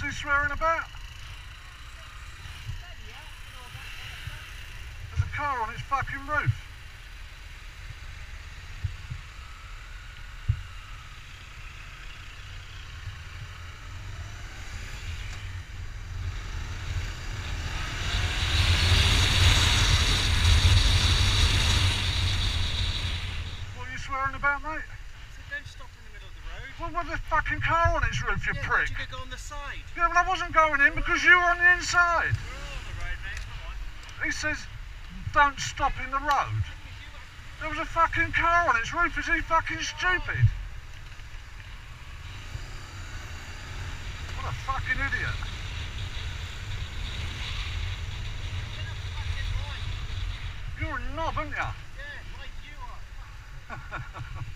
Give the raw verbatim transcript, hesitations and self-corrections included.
he swearing about? There's a car on its fucking roof. What are you swearing about, mate? So don't stop in the middle of the road. Well, with a fucking car on its roof, you yeah, prick. You could go on the side. Yeah, but I wasn't going in because you were on the inside. We're all on the road, mate. Come on. He says, don't stop in the road. There was a fucking car on its roof. Is he fucking stupid? What a fucking idiot. You're a knob, aren't you? Yeah, like you are.